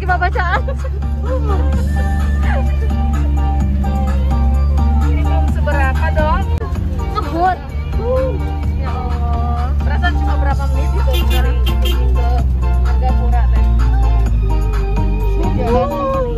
5 bacaan. Ini belum seberapa dong. Ngebut. Ya Allah. Perasaan cuma berapa menit itu sekarang ke Margapura teh. Jalan.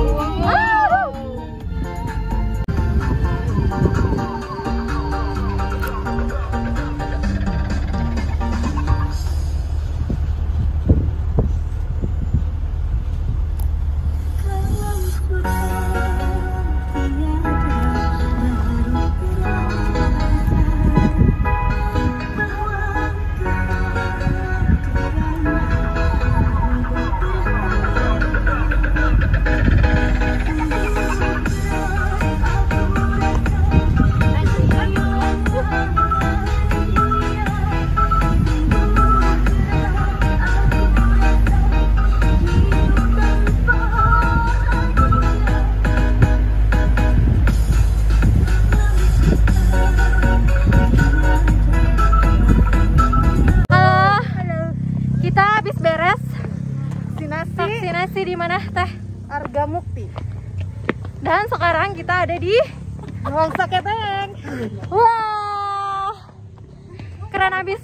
Vaksinasi di mana teh? Argamukti. Dan sekarang kita ada di Wongsa Keteng. wah, keren abis.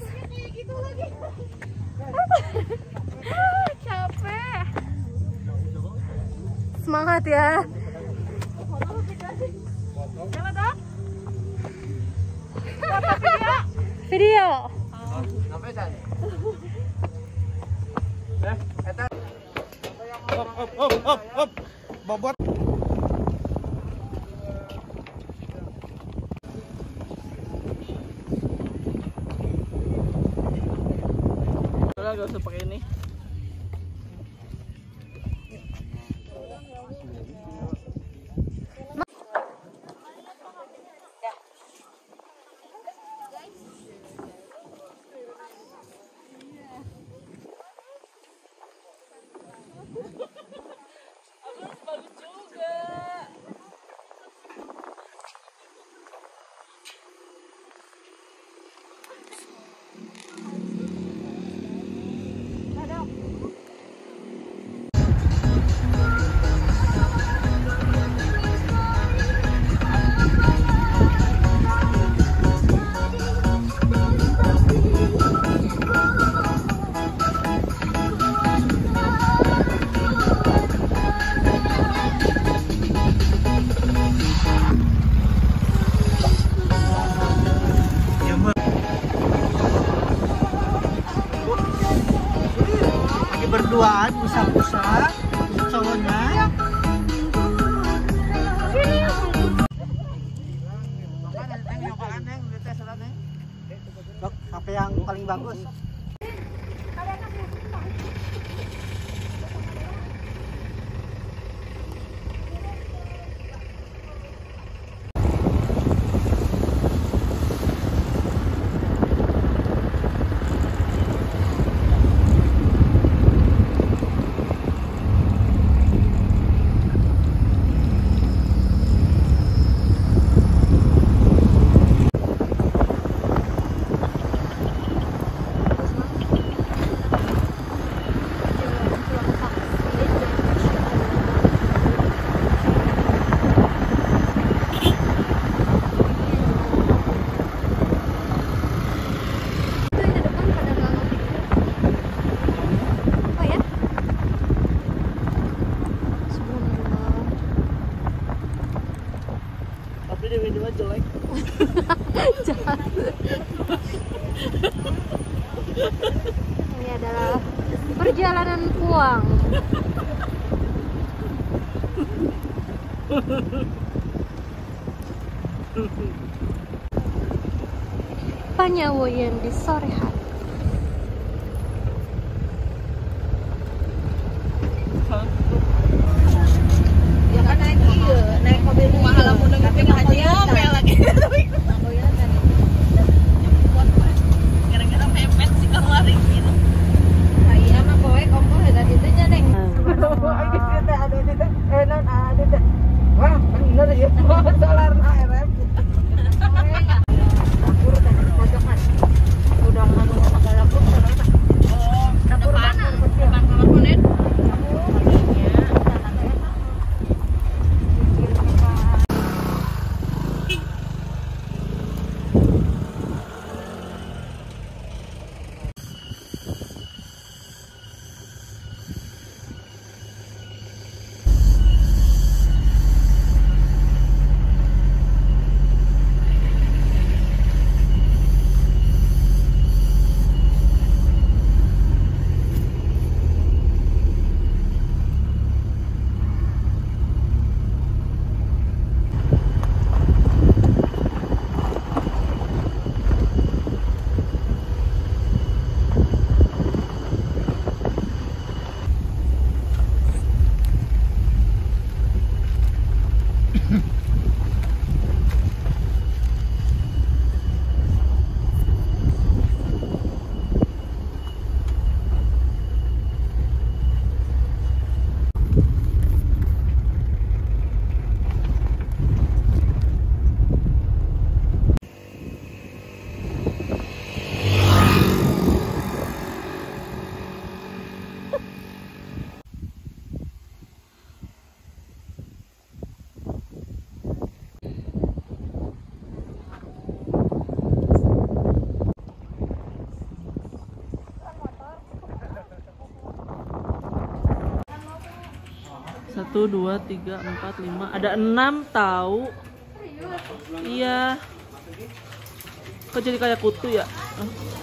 Capek. Semangat ya. Video. Hop, bobot. Gak usah pakai ini. Berduaan usah-usah cowoknya. HP yang paling bagus. Jelek. Jahat. Ini adalah perjalanan pulang. Panyawoyan di sore hari. Ya kan naik mobil mahal aku dengan haji ngomel lagi. Gara-gara mepet sih keluar gitu. Nah iya mah kowe kompor dari itu nya neng. Wah, bener ya. Solar RF. Udah Satu, dua, tiga, empat, lima. Ada 6 tahu. Iya. Kok jadi kayak kutu ya?